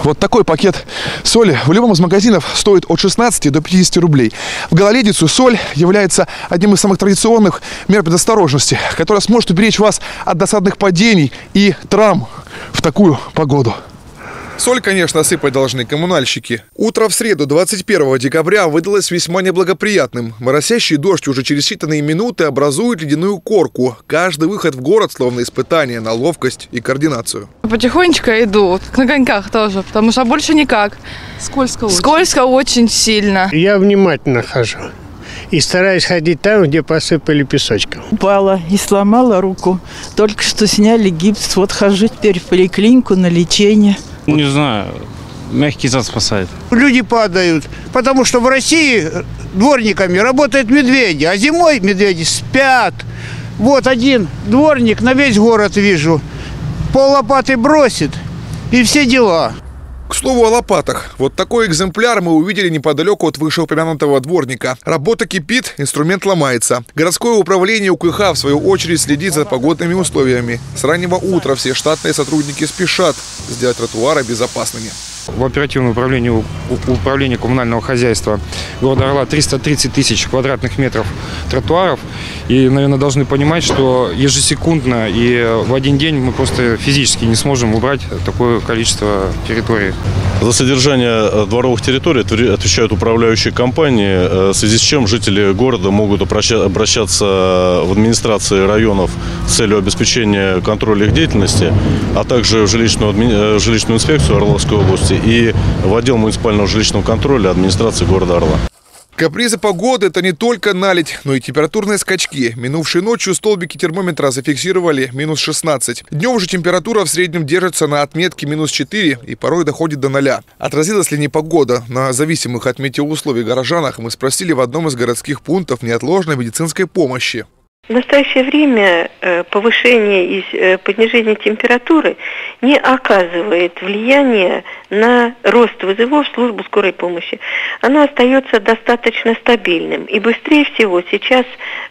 Вот такой пакет соли в любом из магазинов стоит от 16 до 50 рублей. В Гололедицу соль является одним из самых традиционных мер предосторожности, которая сможет уберечь вас от досадных падений и травм в такую погоду. Соль, конечно, сыпать должны коммунальщики. Утро в среду, 21 декабря, выдалось весьма неблагоприятным. Моросящий дождь уже через считанные минуты образует ледяную корку. Каждый выход в город словно испытание на ловкость и координацию. Потихонечку иду, на коньках тоже, потому что больше никак. Скользко очень. Скользко очень сильно. Я внимательно хожу и стараюсь ходить там, где посыпали песочком. Упала и сломала руку. Только что сняли гипс. Вот хожу теперь в поликлинику на лечение. Не знаю, мягкий зад спасает. Люди падают, потому что в России дворниками работают медведи, а зимой медведи спят. Вот один дворник на весь город вижу, пол лопаты бросит и все дела. К слову о лопатах. Вот такой экземпляр мы увидели неподалеку от вышеупомянутого дворника. Работа кипит, инструмент ломается. Городское управление УКХ, в свою очередь, следит за погодными условиями. С раннего утра все штатные сотрудники спешат сделать тротуары безопасными. В оперативном управлении управления коммунального хозяйства города Орла 330 тысяч квадратных метров тротуаров. И, наверное, должны понимать, что ежесекундно и в один день мы просто физически не сможем убрать такое количество территорий. За содержание дворовых территорий отвечают управляющие компании, в связи с чем жители города могут обращаться в администрации районов с целью обеспечения контроля их деятельности, а также в жилищную инспекцию Орловской области и в отдел муниципального жилищного контроля администрации города Орла. Капризы погоды – это не только наледь, но и температурные скачки. Минувшей ночью столбики термометра зафиксировали минус 16. Днем же температура в среднем держится на отметке минус 4 и порой доходит до 0. Отразилась ли непогода на зависимых от метеоусловий горожанах, мы спросили в одном из городских пунктов неотложной медицинской помощи. В настоящее время повышение и понижение температуры не оказывает влияния на рост вызовов в службу скорой помощи. Оно остается достаточно стабильным. И быстрее всего сейчас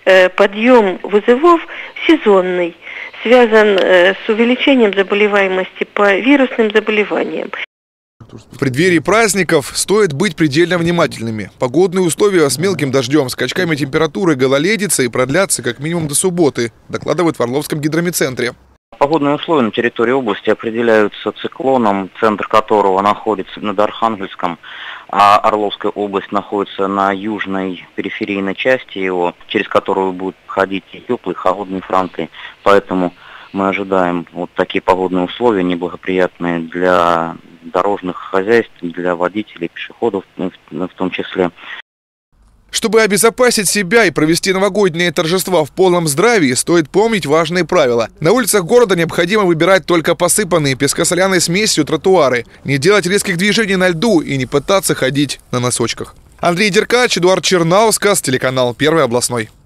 подъем вызовов сезонный, связан с увеличением заболеваемости по вирусным заболеваниям. В преддверии праздников стоит быть предельно внимательными. Погодные условия с мелким дождем, скачками температуры, гололедица и продлятся как минимум до субботы, докладывают в Орловском гидромедцентре. Погодные условия на территории области определяются циклоном, центр которого находится над Архангельском, а Орловская область находится на южной периферийной части его, через которую будут ходить теплые, холодные фронты. Поэтому мы ожидаем вот такие погодные условия, неблагоприятные для дорожных хозяйств, для водителей, пешеходов в том числе. Чтобы обезопасить себя и провести новогодние торжества в полном здравии, стоит помнить важные правила. На улицах города необходимо выбирать только посыпанные песко-соляной смесью тротуары, не делать резких движений на льду и не пытаться ходить на носочках. Андрей Деркач, Эдуард Чернаускас, телеканал Первый областной.